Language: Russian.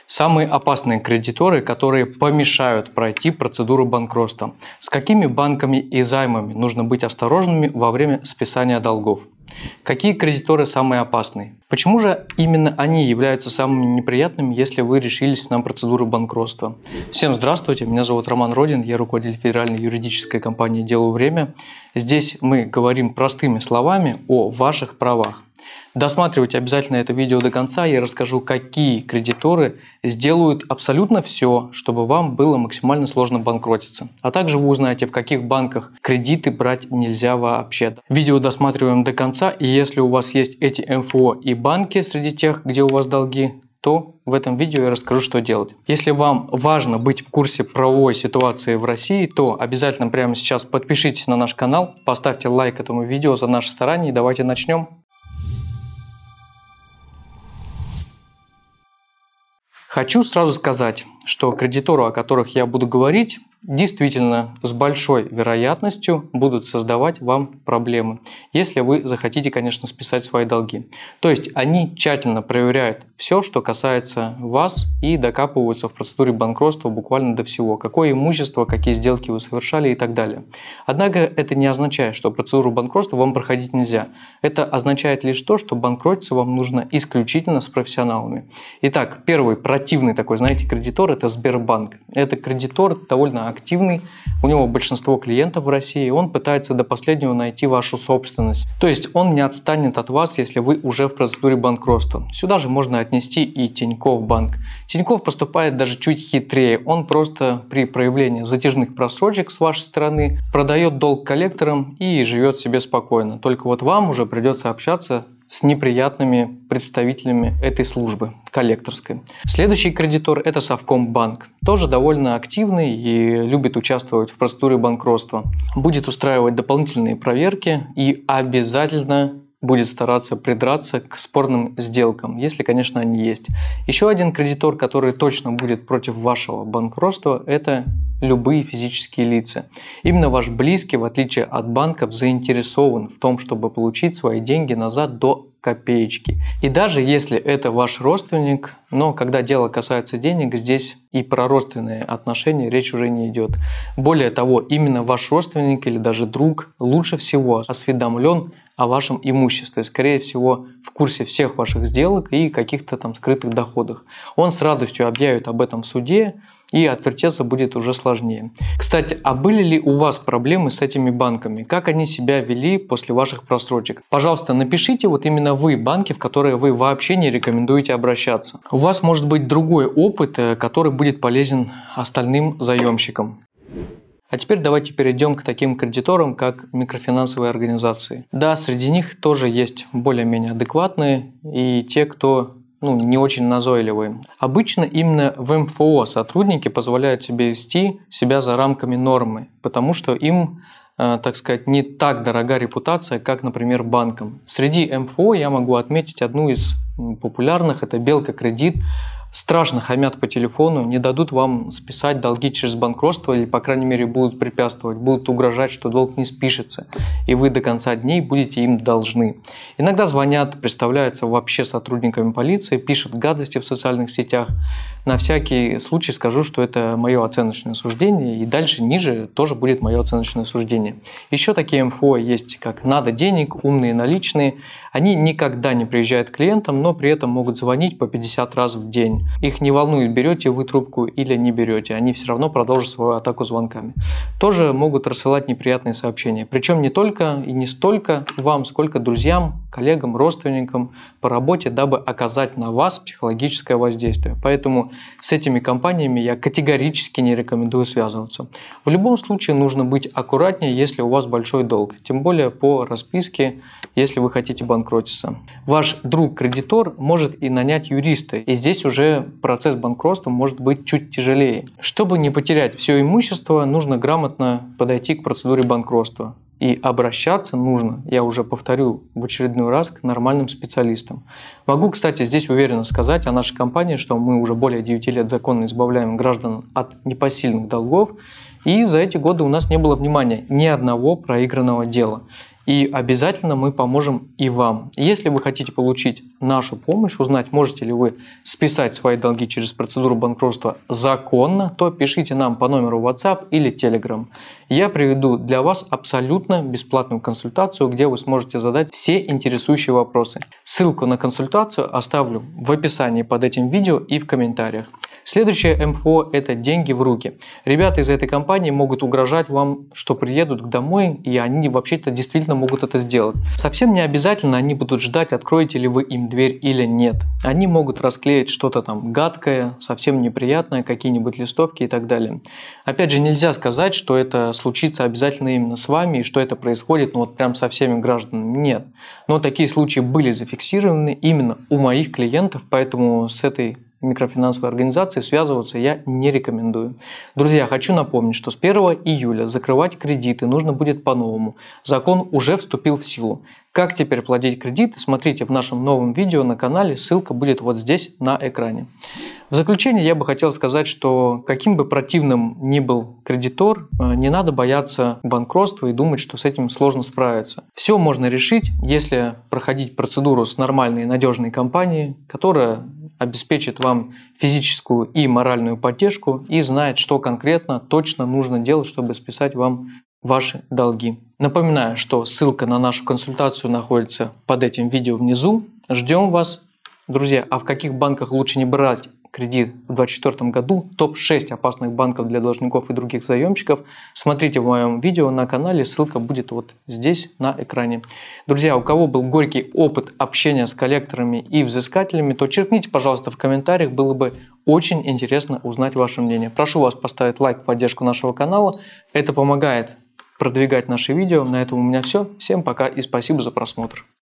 Самые опасные кредиторы, которые помешают пройти процедуру банкротства. С какими банками и займами нужно быть осторожными во время списания долгов? Какие кредиторы самые опасные? Почему же именно они являются самыми неприятными, если вы решились на процедуру банкротства? Всем здравствуйте, меня зовут Роман Родин, я руководитель федеральной юридической компании «Делу время». Здесь мы говорим простыми словами о ваших правах. Досматривайте обязательно это видео до конца, я расскажу, какие кредиторы сделают абсолютно все, чтобы вам было максимально сложно банкротиться. А также вы узнаете, в каких банках кредиты брать нельзя вообще. Видео досматриваем до конца, и если у вас есть эти МФО и банки среди тех, где у вас долги, то в этом видео я расскажу, что делать. Если вам важно быть в курсе правовой ситуации в России, то обязательно прямо сейчас подпишитесь на наш канал, поставьте лайк этому видео за наше старание и давайте начнем. Хочу сразу сказать, что кредиторы, о которых я буду говорить, действительно с большой вероятностью будут создавать вам проблемы, если вы захотите, конечно, списать свои долги. То есть они тщательно проверяют все, что касается вас, и докапываются в процедуре банкротства буквально до всего, какое имущество, какие сделки вы совершали и так далее. Однако это не означает, что процедуру банкротства вам проходить нельзя. Это означает лишь то, что банкротиться вам нужно исключительно с профессионалами. Итак, первый противный такой, знаете, кредитор – это Сбербанк. Это кредитор довольно активный, у него большинство клиентов в России, и он пытается до последнего найти вашу собственность. То есть он не отстанет от вас, если вы уже в процедуре банкротства. Сюда же можно отнести и Тинькофф банк. Тинькофф поступает даже чуть хитрее, он просто при проявлении затяжных просрочек с вашей стороны продает долг коллекторам и живет себе спокойно. Только вот вам уже придется общаться с неприятными представителями этой службы коллекторской. Следующий кредитор – это Совкомбанк. Тоже довольно активный и любит участвовать в процедуре банкротства. Будет устраивать дополнительные проверки и обязательно будет стараться придраться к спорным сделкам, если, конечно, они есть. Еще один кредитор, который точно будет против вашего банкротства, это любые физические лица. Именно ваш близкий, в отличие от банков, заинтересован в том, чтобы получить свои деньги назад до копеечки. И даже если это ваш родственник, но когда дело касается денег, здесь и про родственные отношения речь уже не идет. Более того, именно ваш родственник или даже друг лучше всего осведомлен о вашем имуществе, скорее всего, в курсе всех ваших сделок и каких-то там скрытых доходах. Он с радостью объявит об этом в суде, и отвертеться будет уже сложнее. Кстати, а были ли у вас проблемы с этими банками? Как они себя вели после ваших просрочек? Пожалуйста, напишите вот именно вы банки, в которые вы вообще не рекомендуете обращаться. У вас может быть другой опыт, который будет полезен остальным заемщикам. А теперь давайте перейдем к таким кредиторам, как микрофинансовые организации. Да, среди них тоже есть более-менее адекватные и те, кто не очень назойливые. Обычно именно в МФО сотрудники позволяют себе вести себя за рамками нормы, потому что им, так сказать, не так дорога репутация, как, например, банкам. Среди МФО я могу отметить одну из популярных, это Белка Кредит. Страшно хамят по телефону, не дадут вам списать долги через банкротство или, по крайней мере, будут препятствовать, будут угрожать, что долг не спишется, и вы до конца дней будете им должны. Иногда звонят, представляются вообще сотрудниками полиции, пишут гадости в социальных сетях. На всякий случай скажу, что это мое оценочное суждение, и дальше ниже тоже будет мое оценочное суждение. Еще такие МФО есть, как «Надо денег», «Умные наличные». Они никогда не приезжают к клиентам, но при этом могут звонить по 50 раз в день. Их не волнует, берете вы трубку или не берете, они все равно продолжат свою атаку звонками. Тоже могут рассылать неприятные сообщения. Причем не только и не столько вам, сколько друзьям, коллегам, родственникам по работе, дабы оказать на вас психологическое воздействие. Поэтому с этими компаниями я категорически не рекомендую связываться. В любом случае нужно быть аккуратнее, если у вас большой долг, тем более по расписке, если вы хотите банкротиться. Ваш друг-кредитор может и нанять юриста, и здесь уже процесс банкротства может быть чуть тяжелее. Чтобы не потерять все имущество, нужно грамотно подойти к процедуре банкротства. И обращаться нужно, я уже повторю в очередной раз, к нормальным специалистам. Могу, кстати, здесь уверенно сказать о нашей компании, что мы уже более 9 лет законно избавляем граждан от непосильных долгов, и за эти годы у нас не было, внимания, ни одного проигранного дела. И обязательно мы поможем и вам. Если вы хотите получить нашу помощь, узнать, можете ли вы списать свои долги через процедуру банкротства законно, то пишите нам по номеру WhatsApp или Telegram. Я приведу для вас абсолютно бесплатную консультацию, где вы сможете задать все интересующие вопросы. Ссылку на консультацию оставлю в описании под этим видео и в комментариях. Следующее МФО – это деньги в руки. Ребята из этой компании могут угрожать вам, что приедут домой, и они вообще-то действительно могут это сделать. Совсем не обязательно они будут ждать, откроете ли вы им дверь или нет. Они могут расклеить что-то там гадкое, совсем неприятное, какие-нибудь листовки и так далее. Опять же, нельзя сказать, что это случится обязательно именно с вами, и что это происходит вот прям со всеми гражданами. Нет. Но такие случаи были зафиксированы именно у моих клиентов, поэтому с этой микрофинансовой организации связываться я не рекомендую. Друзья, хочу напомнить, что с 1 июля закрывать кредиты нужно будет по-новому. Закон уже вступил в силу. Как теперь платить кредиты, смотрите в нашем новом видео на канале, ссылка будет вот здесь на экране. В заключение я бы хотел сказать, что каким бы противным ни был кредитор, не надо бояться банкротства и думать, что с этим сложно справиться. Все можно решить, если проходить процедуру с нормальной и надежной компанией, которая обеспечит вам физическую и моральную поддержку и знает, что конкретно точно нужно делать, чтобы списать вам ваши долги. Напоминаю, что ссылка на нашу консультацию находится под этим видео внизу. Ждем вас. Друзья, а в каких банках лучше не брать кредит в 2024 году, топ-6 опасных банков для должников и других заемщиков, смотрите в моем видео на канале, ссылка будет вот здесь на экране. Друзья, у кого был горький опыт общения с коллекторами и взыскателями, то черкните, пожалуйста, в комментариях, было бы очень интересно узнать ваше мнение. Прошу вас поставить лайк в поддержку нашего канала, это помогает продвигать наши видео. На этом у меня все. Всем пока и спасибо за просмотр.